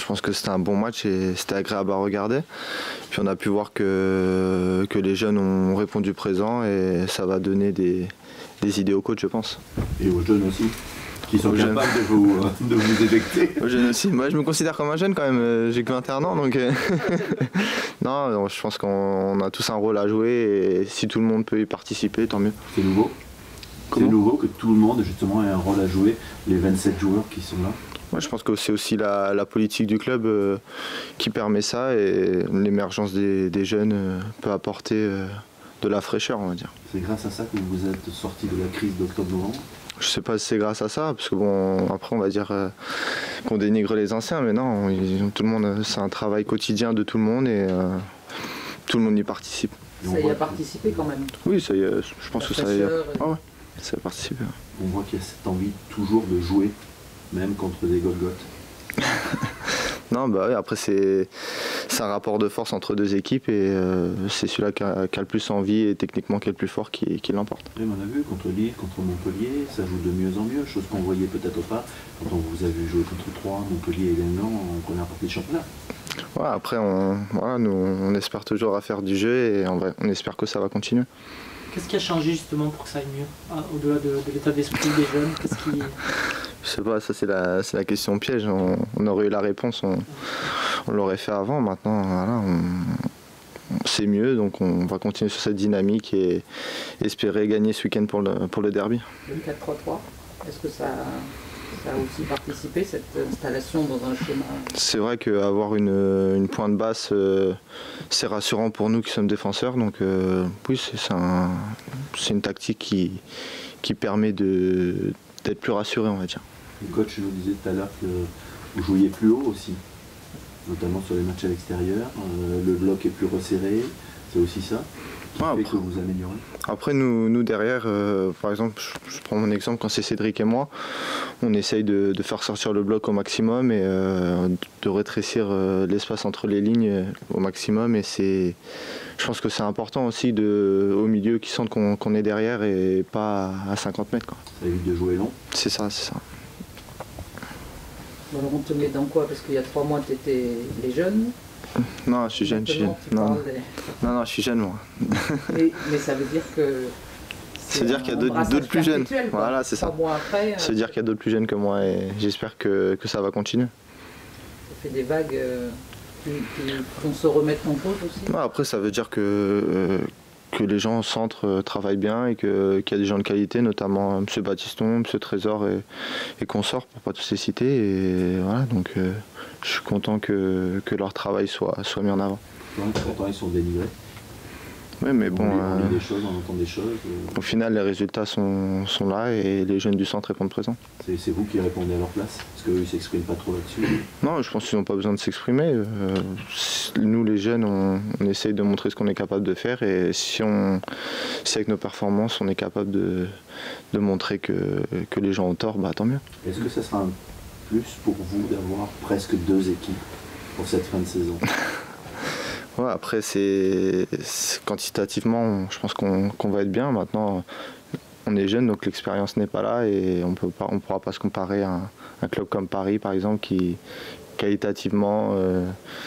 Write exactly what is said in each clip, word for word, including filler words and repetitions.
pense que c'était un bon match et c'était agréable à regarder. Puis on a pu voir que, que les jeunes ont répondu présent et ça va donner des, des idées aux coachs, je pense. Et aux jeunes aussi, qui sont aux capables jeunes. de vous, de vous éjecter. Aux jeunes aussi. Moi, je me considère comme un jeune quand même. J'ai que vingt et un ans, donc non, je pense qu'on a tous un rôle à jouer et si tout le monde peut y participer, tant mieux. C'est nouveau. C'est nouveau que tout le monde justement ait un rôle à jouer, les vingt-sept joueurs qui sont là. Ouais, je pense que c'est aussi la, la politique du club euh, qui permet ça et l'émergence des, des jeunes euh, peut apporter euh, de la fraîcheur, on va dire. C'est grâce à ça que vous êtes sorti de la crise d'octobre-novembre? Je sais pas si c'est grâce à ça, parce que bon, après on va dire euh, qu'on dénigre les anciens, mais non, ils, tout le monde, c'est un travail quotidien de tout le monde et euh, tout le monde y participe. Ça y a participé quand même? Oui, ça y a, je pense la que ça y a, ah ouais, ça a participé. On voit qu'il y a cette envie toujours de jouer, même contre des Golgoth. Non, bah oui, après c'est un rapport de force entre deux équipes et euh, c'est celui-là qui a, qui a le plus envie et techniquement qui est le plus fort qui, qui l'emporte. Oui, on a vu contre Lille, contre Montpellier, ça joue de mieux en mieux, chose qu'on voyait peut-être pas quand on vous a vu jouer contre Troyes, Montpellier et Guingamp en première partie de championnat. Ouais, après on, voilà, nous, on espère toujours à faire du jeu et on, va, on espère que ça va continuer. Qu'est-ce qui a changé justement pour que ça aille mieux, ah, au-delà de, de l'état d'esprit des jeunes? Qu'est-ce qui... Je sais pas, ça c'est la, la question piège, on, on aurait eu la réponse, on, on l'aurait fait avant, maintenant voilà, c'est mieux, donc on va continuer sur cette dynamique et espérer gagner ce week-end pour le, pour le derby. Le quatre trois trois, est-ce que ça, ça a aussi participé, cette installation dans un schéma? C'est vrai qu'avoir une, une pointe basse, euh, c'est rassurant pour nous qui sommes défenseurs, donc euh, oui, c'est un, une tactique qui, qui permet de d'être plus rassuré, on va dire. Le coach nous disait tout à l'heure que vous jouiez plus haut aussi, notamment sur les matchs à l'extérieur, euh, le bloc est plus resserré, c'est aussi ça qui ouais, fait après, que vous améliorez? Après nous, nous derrière, euh, par exemple, je, je prends mon exemple quand c'est Cédric et moi, on essaye de, de faire sortir le bloc au maximum et euh, de rétrécir euh, l'espace entre les lignes au maximum et c'est... Je pense que c'est important aussi de, au milieu qui sentent qu'on qu'on est derrière et pas à cinquante mètres. Quoi. Ça évite de jouer long? C'est ça, c'est ça. Alors on te met dans quoi? Parce qu'il y a trois mois tu étais les jeunes. Non, je suis jeune, je suis jeune. Non. Des... non, non, je suis jeune moi. Et, mais ça veut dire que... C'est dire qu'il y a d'autres plus jeunes. Voilà, c'est ça. C'est dire qu'il y a d'autres plus jeunes que moi et j'espère que, que ça va continuer. Ça fait des vagues... Euh... qu'on se remette en cause aussi? Non, après ça veut dire que, euh, que les gens au centre euh, travaillent bien et qu'il qu y a des gens de qualité, notamment M. Baptiston, M. Trésor et, et consorts, pour pas tous les citer. Et voilà, donc euh, je suis content que, que leur travail soit, soit mis en avant. Pourtant ils sont délivrés. Oui, mais bon, on lit, euh, on lit des choses, on entend des choses. Euh... Au final, les résultats sont, sont là et les jeunes du centre répondent présents. C'est vous qui répondez à leur place? Parce qu'eux, ils ne s'expriment pas trop là-dessus. Non, je pense qu'ils n'ont pas besoin de s'exprimer. Euh, nous, les jeunes, on, on essaye de montrer ce qu'on est capable de faire et si, on, si avec nos performances, on est capable de, de montrer que, que les gens ont tort, bah tant mieux. Est-ce que ça sera un plus pour vous d'avoir presque deux équipes pour cette fin de saison? Ouais, après, c'est quantitativement, on, je pense qu'on qu'on va être bien. Maintenant, on est jeune, donc l'expérience n'est pas là et on ne pourra pas se comparer à un, un club comme Paris, par exemple, qui qualitativement, euh,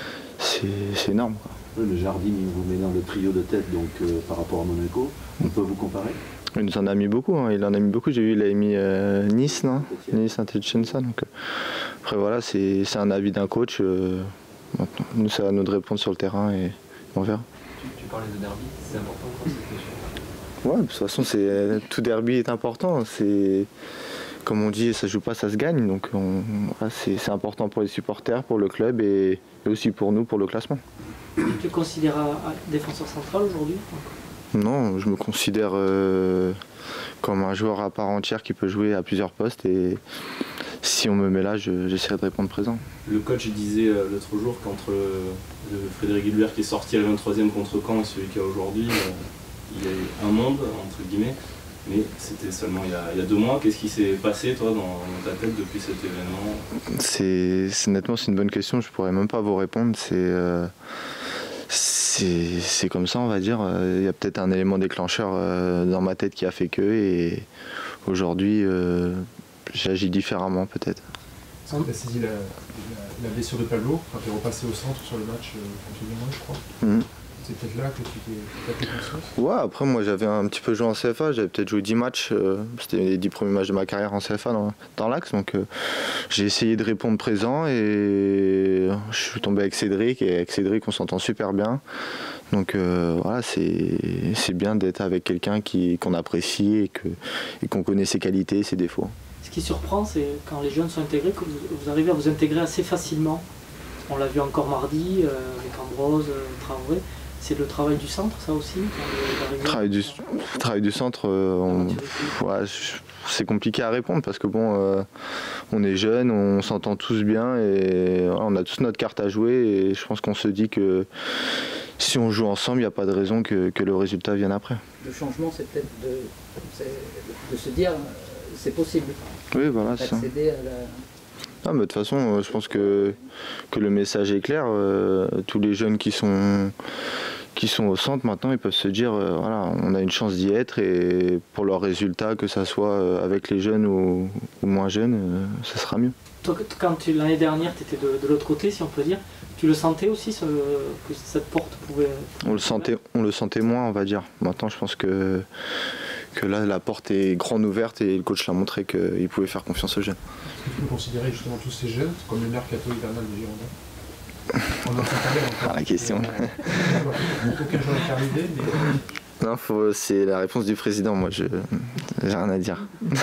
c'est énorme. Quoi. Le Jardim, il vous met dans le trio de tête, donc euh, par rapport à Monaco, on peut vous comparer? Il nous en a mis beaucoup, hein. il en a mis beaucoup. J'ai vu, il a mis euh, Nice, non Nice, Saint-Etienne, ça. Donc, euh, après, voilà, c'est un avis d'un coach. Euh, Nous, c'est à nous de répondre sur le terrain et on verra. Tu, tu parlais de derby, c'est important pour cette question? Ouais, de toute façon, tout derby est important. Comme on dit, ça se joue pas, ça se gagne. Donc on, voilà, c'est important pour les supporters, pour le club et, et aussi pour nous, pour le classement. Tu te considères défenseur central aujourd'hui? Non, je me considère euh, comme un joueur à part entière qui peut jouer à plusieurs postes. Et, si on me met là, j'essaierai de répondre présent. Le coach disait euh, l'autre jour qu'entre euh, le Frédéric Guilbert qui est sorti à la vingt-troisième contre Caen et celui qu'il y a aujourd'hui, euh, il y a eu un monde, entre guillemets, mais c'était seulement il y, a, il y a deux mois. Qu'est-ce qui s'est passé, toi, dans, dans ta tête depuis cet événement? C'est honnêtement, c'est une bonne question, je pourrais même pas vous répondre. C'est euh, c'est comme ça, on va dire. Il y a peut-être un élément déclencheur euh, dans ma tête qui a fait que, et aujourd'hui, euh, j'agis différemment peut-être. Est-ce que tu as saisi la, la, la blessure de Pablo, quand tu es repassé au centre sur le match euh, contre Lyon, je crois. Mmh. C'est peut-être là que tu t'es pris conscience. Ouais, après moi j'avais un petit peu joué en C F A, j'avais peut-être joué dix matchs, euh, c'était les dix premiers matchs de ma carrière en C F A dans, dans l'Axe, donc euh, j'ai essayé de répondre présent et je suis tombé avec Cédric et avec Cédric on s'entend super bien. Donc euh, voilà, c'est bien d'être avec quelqu'un qu'on apprécie et qu'on et qu'on connaît ses qualités et ses défauts. Ce qui surprend, c'est quand les jeunes sont intégrés, que vous, vous arrivez à vous intégrer assez facilement. On l'a vu encore mardi euh, avec Ambrose, euh, Traoré. C'est le travail du centre, ça aussi Le travail du, travail du centre, euh, on, ouais, c'est compliqué à répondre parce que bon, euh, on est jeunes, on s'entend tous bien et voilà, on a tous notre carte à jouer et je pense qu'on se dit que si on joue ensemble, il n'y a pas de raison que, que le résultat vienne après. Le changement, c'est peut-être de, de se dire c'est possible. Oui, voilà, c'est ça. D'accéder à la... Ah, mais de toute façon, je pense que, que le message est clair. Euh, tous les jeunes qui sont, qui sont au centre maintenant, ils peuvent se dire euh, voilà, on a une chance d'y être et pour leurs résultats, que ça soit avec les jeunes ou, ou moins jeunes, euh, ça sera mieux. Toi, quand l'année dernière, tu étais de, de l'autre côté, si on peut dire, tu le sentais aussi ce, que cette porte pouvait... On le, sentait, on le sentait moins, on va dire. Maintenant, je pense que, que là, la porte est grande ouverte et le coach l'a montré qu'il pouvait faire confiance aux jeunes. Est-ce que tu peux considérer justement tous ces jeunes comme le mercato hivernal des Girondins? On en parlé encore. Ah, la question. Aucun joueur n'est arrivé, mais... Non, c'est la réponse du président, moi je j'ai rien à dire.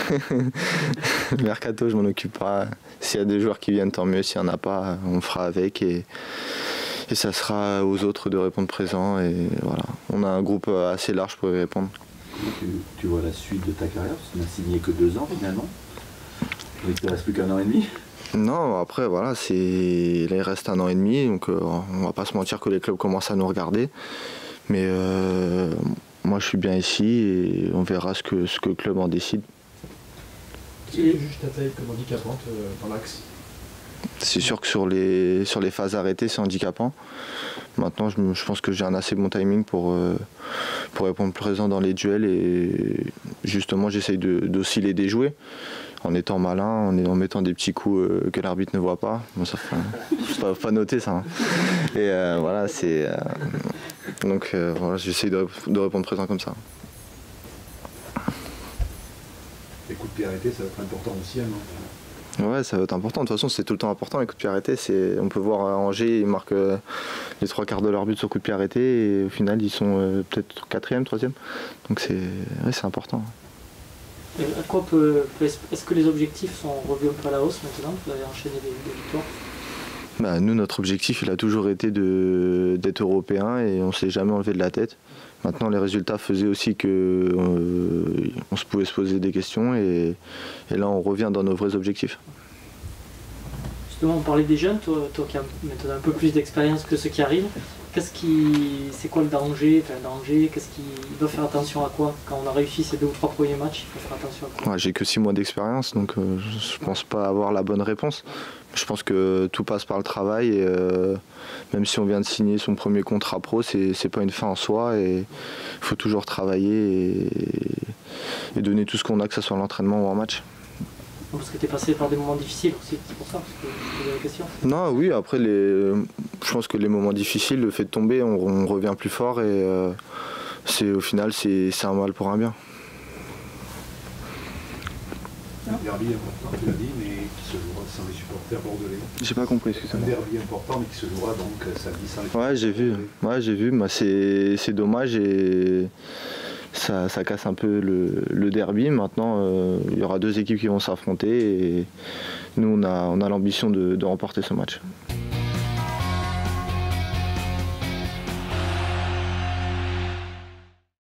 Le mercato, je m'en occupe pas. S'il y a des joueurs qui viennent, tant mieux. S'il n'y en a pas, on fera avec et, et ça sera aux autres de répondre présent. Et voilà, on a un groupe assez large pour y répondre. Tu, tu vois la suite de ta carrière, tu n'as signé que deux ans finalement. Il ne te reste plus qu'un an et demi. Non, après voilà, c'est là il reste un an et demi, donc euh, on va pas se mentir que les clubs commencent à nous regarder. Mais euh, moi je suis bien ici et on verra ce que, ce que le club en décide. Est-ce que tu juges ta taille comme handicapante euh, dans l'axe? C'est sûr que sur les, sur les phases arrêtées c'est handicapant. Maintenant je, je pense que j'ai un assez bon timing pour, euh, pour répondre présent dans les duels et justement j'essaye d'osciller des jouets. En étant malin, en, en mettant des petits coups euh, que l'arbitre ne voit pas. Bon, ça faut pas, pas noter ça. Hein. Et euh, voilà, c'est. Euh, donc euh, voilà, j'essaie de, de répondre présent comme ça. Les coups de pied arrêtés, ça va être important aussi, non? Ouais, ça va être important. De toute façon, c'est tout le temps important les coups de pied arrêtés. On peut voir à Angers, ils marquent euh, les trois quarts de leur but sur coups de pied arrêtés et au final, ils sont euh, peut-être quatrième, troisième. Donc c'est ouais, c'est important. À quoi peut, peut est-ce que les objectifs sont revus un peu à la hausse maintenant? Vous avez enchaîné des, des victoires. Bah, nous, notre objectif, il a toujours été d'être européen et on ne s'est jamais enlevé de la tête. Maintenant, les résultats faisaient aussi qu'on euh, se pouvait se poser des questions et, et là, on revient dans nos vrais objectifs. Justement, on parlait des jeunes, toi, toi qui as maintenant un peu plus d'expérience que ceux qui arrivent. Qu'est-ce qui, c'est quoi le danger, enfin, danger, qu'est-ce qu'il doit faire attention à quoi? Quand on a réussi ces deux ou trois premiers matchs, il faut faire attention à quoi? Ouais, j'ai que six mois d'expérience, donc euh, je pense pas avoir la bonne réponse. Je pense que tout passe par le travail et euh, même si on vient de signer son premier contrat pro, c'est pas une fin en soi et il faut toujours travailler et, et donner tout ce qu'on a, que ce soit l'entraînement ou en match. Parce que tu es passé par des moments difficiles aussi, c'est pour ça que je te posais la question. Non, oui, après, les, je pense que les moments difficiles, le fait de tomber, on, on revient plus fort et euh, c'est au final, c'est un mal pour un bien. Un derby important, tu l'as dit, mais qui se jouera sans les supporters bordelais. J'ai pas compris, excusez-moi. Un derby important, mais qui se jouera donc samedi sans les supporters. Ouais, j'ai vu, ouais, j'ai vu, bah, c'est dommage et ça, ça casse un peu le, le derby. Maintenant, euh, il y aura deux équipes qui vont s'affronter et nous, on a, on a l'ambition de, de remporter ce match.